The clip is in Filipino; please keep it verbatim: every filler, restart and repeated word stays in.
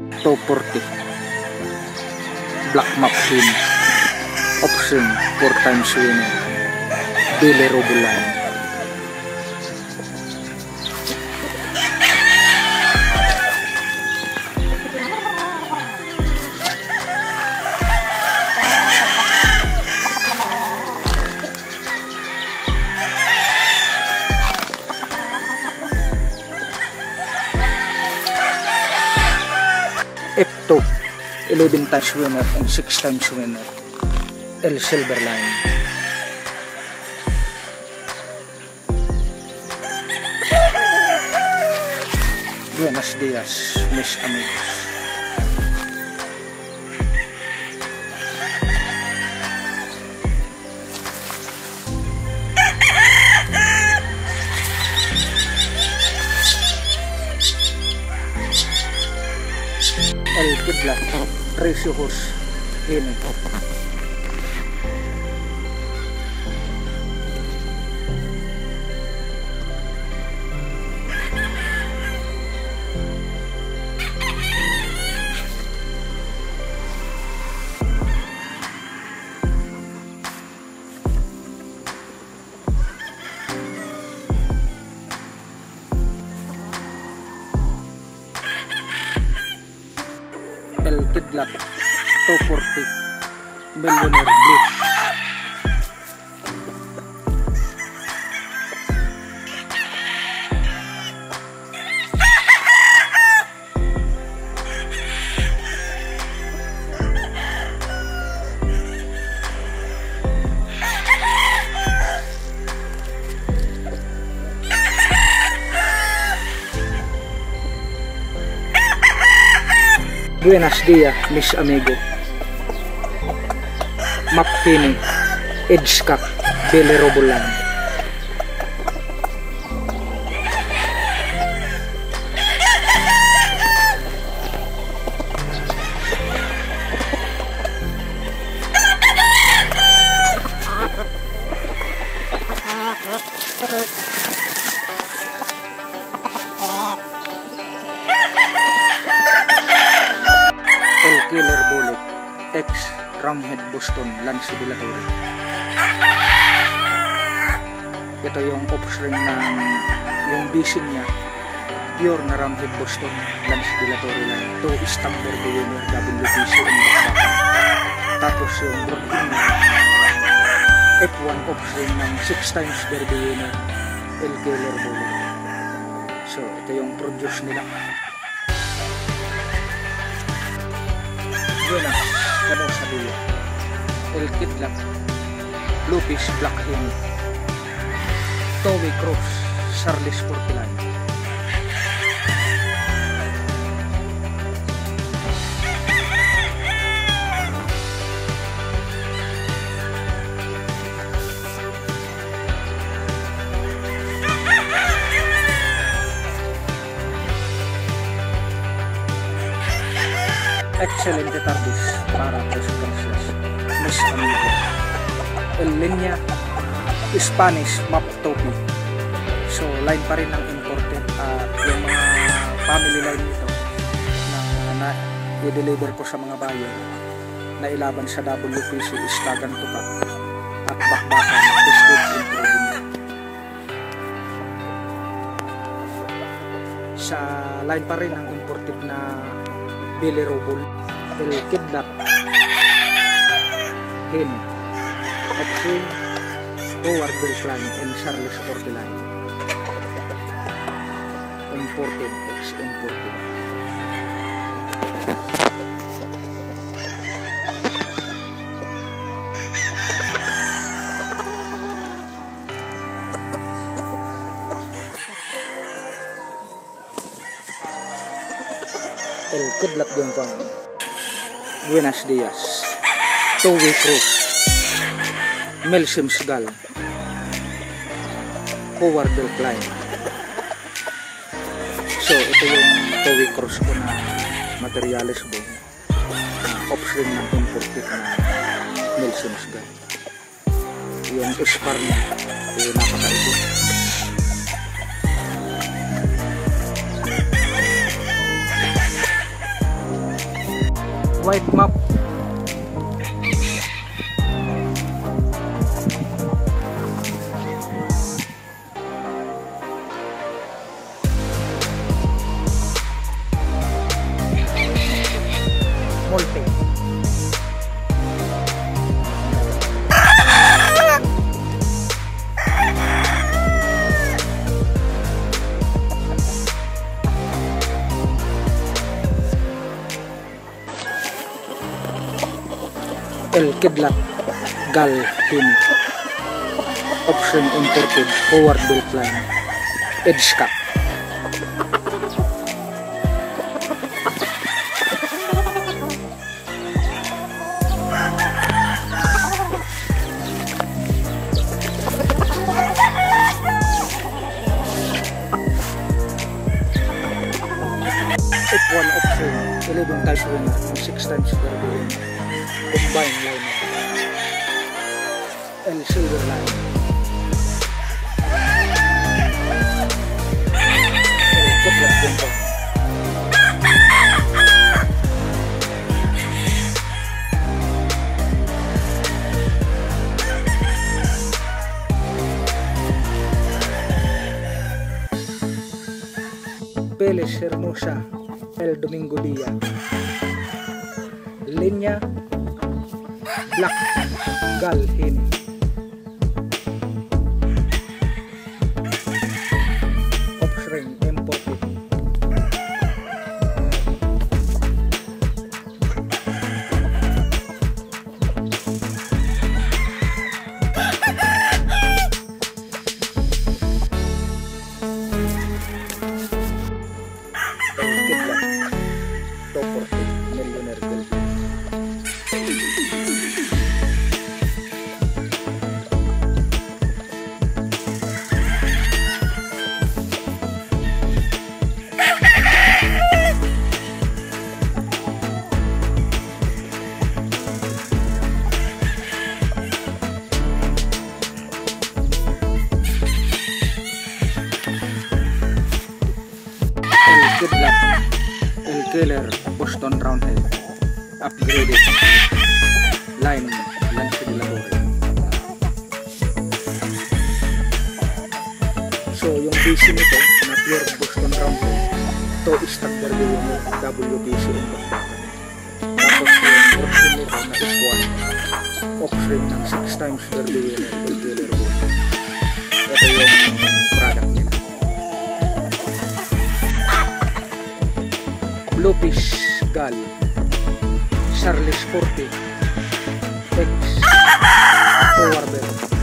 two forty. Black map pin. Option four times winner. Billy Robulan. F two, eleven times winner and six times winner, El Silverline. Buenos dias, mis amigos. El Kidlat, Ratio Horse, ini. El Kidlat, two forty, Millionaire Blue. Buenos dias, mis amigo. Map Pini, Edge Cup, Billy Robulan. El Killer Bullet, ex Ramhead Boston, Lance Villatory. Ito yung offspring ng yung bisin niya, pure na Ramhead Boston, Lance Villatory lang. Ito stamp derby winner, W B C and bakbakan. Tapos yung brooding niya, F one offspring ng six times derby winner, El Killer Bullet. So ito yung produce nila. Buenas, kamu sa dulo. El Kidlat, Lupis Black Hen, Towie Cross, Charles Portland. Excelente tardes para todos gracias, mis amigos. El Línea Spanish Map Topi. So line pa rin ng imported at yung mga family line nito na, na i-deliver ko sa mga buyer na ilaban sa W P C Istagan Tukat at bakbakan Prestige Improving. Sa line pa rin ang imported na Billy Robul, El Kidlat, Hen, Opsin, Howard Beltran, and Charles Portland. Imported, ex-imported. El Kidlat yung pang Buenos dias, Towie Cross, Mel Simsgal, Howard Beltran. So ito yung Towie Cross ko na materialis ko, uh, offspring ng imported na Mel Simsgal. Yung ispar niya yung napakaibo. white map. Multi. El Kidlat Gal Hin. Option imported forward built line. Edge cap. F one option eleven times winner and six times derby winner. Combined line and silver line. El Kidlat Jumbo. Peles Hermosa, El Domingo Dia. Linya Black Gal Hin. Offspring imported. Millionaire Girl. El Kidlat, El Killer Boston Roundhead upgraded line Lance de la Torre. So yung B C nito na pure Boston Roundhead, to standard yung W B C yung bakbakan. Tapos yung option nito na F one offering ng six times derby winner El Killer Bull. Ito yung product nila. Bluefish Gal Charles forty X Forwarder